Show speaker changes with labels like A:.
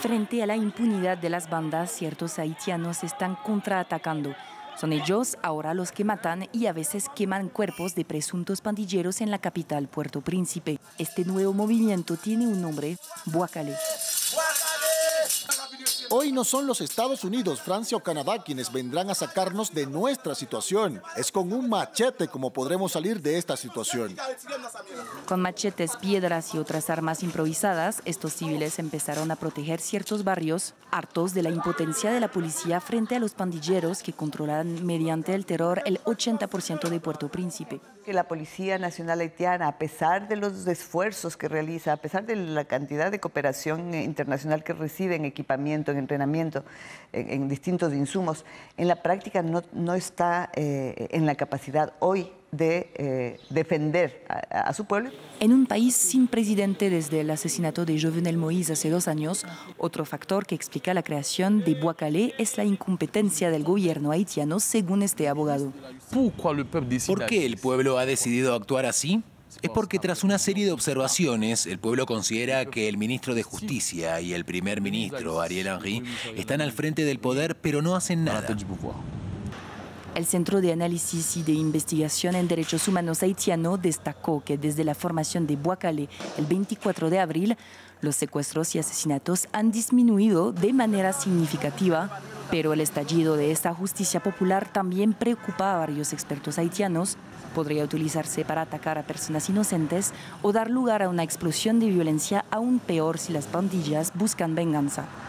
A: Frente a la impunidad de las bandas, ciertos haitianos están contraatacando. Son ellos ahora los que matan y a veces queman cuerpos de presuntos pandilleros en la capital, Puerto Príncipe. Este nuevo movimiento tiene un nombre: Boakale.
B: Hoy no son los Estados Unidos, Francia o Canadá quienes vendrán a sacarnos de nuestra situación. Es con un machete como podremos salir de esta situación.
A: Con machetes, piedras y otras armas improvisadas, estos civiles empezaron a proteger ciertos barrios, hartos de la impotencia de la policía frente a los pandilleros que controlan mediante el terror el 80% de Puerto Príncipe.
C: Que la Policía Nacional Haitiana, a pesar de los esfuerzos que realiza, a pesar de la cantidad de cooperación internacional que recibe en equipamiento, en entrenamiento, en distintos insumos, en la práctica no está en la capacidad hoy de defender a su pueblo.
A: En un país sin presidente desde el asesinato de Jovenel Moïse hace 2 años, otro factor que explica la creación de Boakale es la incompetencia del gobierno haitiano, según este abogado.
D: ¿Por qué el pueblo ha decidido actuar así? Es porque tras una serie de observaciones, el pueblo considera que el ministro de Justicia y el primer ministro, Ariel Henry, están al frente del poder, pero no hacen nada.
A: El Centro de Análisis y de Investigación en Derechos Humanos haitiano destacó que desde la formación de Boakale el 24 de abril, los secuestros y asesinatos han disminuido de manera significativa, pero el estallido de esta justicia popular también preocupa a varios expertos haitianos. Podría utilizarse para atacar a personas inocentes o dar lugar a una explosión de violencia aún peor si las pandillas buscan venganza.